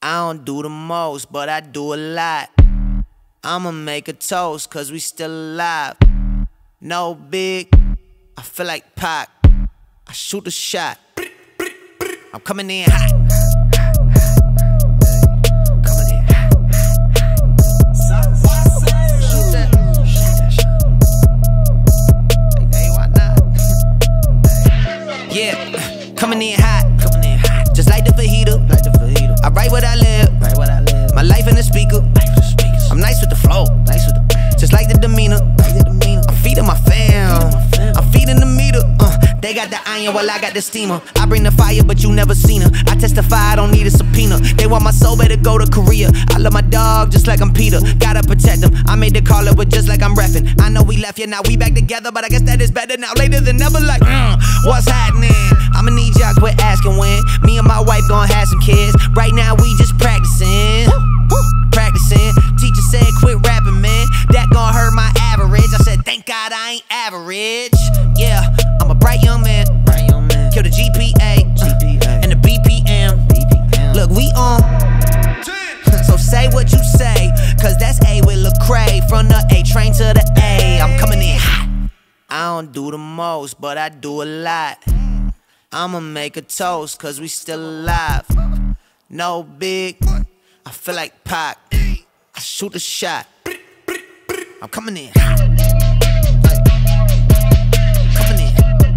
I don't do the most, but I do a lot. I'ma make a toast, cause we still alive. No big, I feel like Pac. I shoot a shot. I'm coming in hot. Yeah, coming in hot, just like the fajita. I write what I live, my life in the speaker. I'm nice with the flow, just like the demeanor. I'm feeding my fam, I'm feeding the meter. They got the iron while I got the steamer. I bring the fire, but you never seen her. I testify, I don't need a subpoena. They want my soul, better go to Korea. I love my dog just like I'm Peter. Gotta protect them. I made the call, it was just like I'm reffing. I know we left, yeah, now we back together, but I guess that is better now, later than never. Like, what's happening? I'ma need y'all quit asking when. Me and my wife gon' have some kids. Right now we just practicing. Teacher said quit rapping, man. That gon' hurt my average. I said thank God I ain't average. Yeah, I'm a bright young man. Kill the GPA and the BPM. Look, we on. So say what you say, cause that's A with Lecrae. From the A train to the A, I'm coming in hot. I don't do the most, but I do a lot. I'ma make a toast, cause we still alive. No big, I feel like Pac. I shoot a shot. I'm coming in hot. Coming in.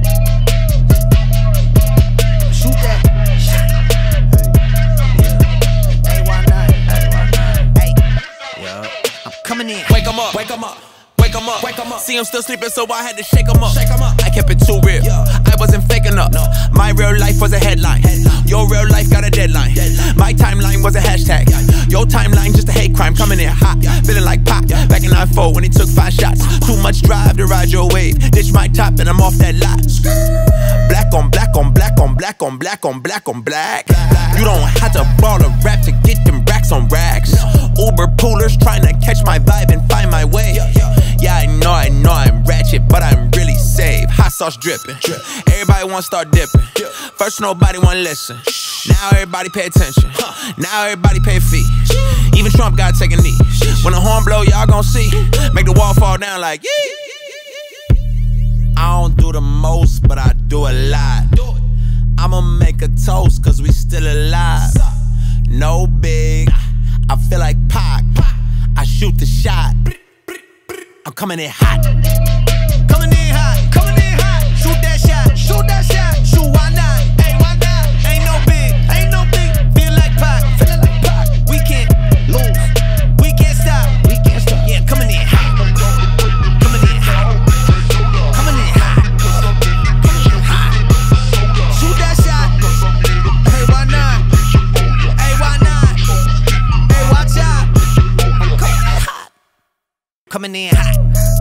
Shoot that shot. Hey, why not? Hey, I'm coming in. Wake 'em up, wake 'em up. Wake 'em up, wake 'em up. See him still sleeping, so I had to shake 'em up. I kept it too real, I wasn't faking up. My real life was a headline. Your real life got a deadline. My timeline was a hashtag. Your timeline just a hate crime. Coming in hot, feeling like Pac. Back in 9-4 when he took 5 shots. Too much drive to ride your wave. Ditch my top and I'm off that lot. Black on black on black on black on black on black on black. You don't have to ball a rap to get them racks on racks. Uber poolers trying to catch my vibe and find my way. Yeah, I know I'm ratchet, but I'm really safe. Hot sauce dripping. Everybody wanna start dipping. First nobody wanna listen. Now everybody pay attention. Now everybody pay a fee. Even Trump gotta take a knee. When the horn blow, y'all gon' see. Make the wall fall down like yee. I don't do the most, but I do a lot. I'ma make a toast, cause we still alive. No big, I feel like Pac. I shoot the shot. I'm coming in hot. Coming in hot, coming in hot. Shoot that shot, shoot that shot. Shoot, why not? Hey, why not? Ain't no big, ain't no big. Feel like Pac, feeling like Pac. We can't lose, we can't stop, we can't stop. Yeah, coming in hot. Coming in hot. Coming in hot. Coming in hot. Shoot that shot. Hey, why not? Hey, why not? Hey, watch out. I'm coming in hot. Coming in hot.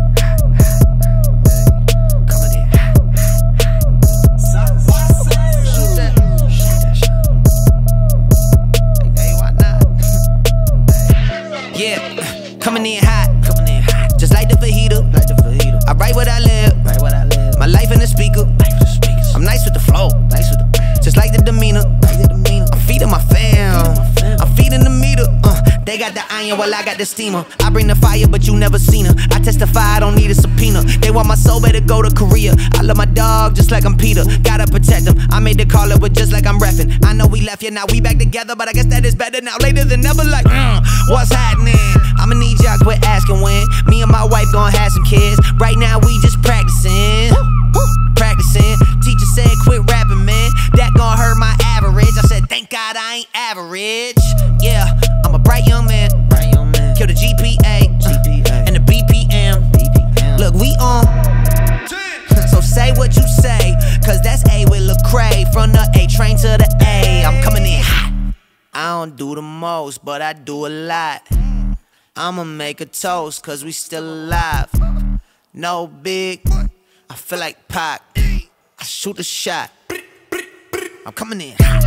Yeah, coming in hot, just like the fajita. I write what I live, my life in the speaker. I'm nice with the flow, just like the demeanor. I'm feeding my fam, I'm feeding the meter. They got the iron while I got the steamer. I bring the fire, but you never seen her. I testify, I don't need a subpoena. They want my soul, better go to Korea. I love my dog just like I'm Peter. Gotta protect them. I made the call, it was just like I'm reffing. I know we left, yeah, now we back together, but I guess that is better now, later than never. Like, what's happening? I'ma need y'all quit asking when. Me and my wife gon' have some kids. Right now we just practicing. Teacher said quit rapping, man. That gon' hurt my average. I said thank God I ain't average. Yeah, I'm a bright young man. Kill the GPA and the BPM. Look, we on. So say what you say, cause that's A with Lecrae. From the A train to the A, I'm coming in hot. I don't do the most, but I do a lot. I'ma make a toast, cause we still alive. No big, I feel like Pac. I shoot a shot. I'm coming in hot.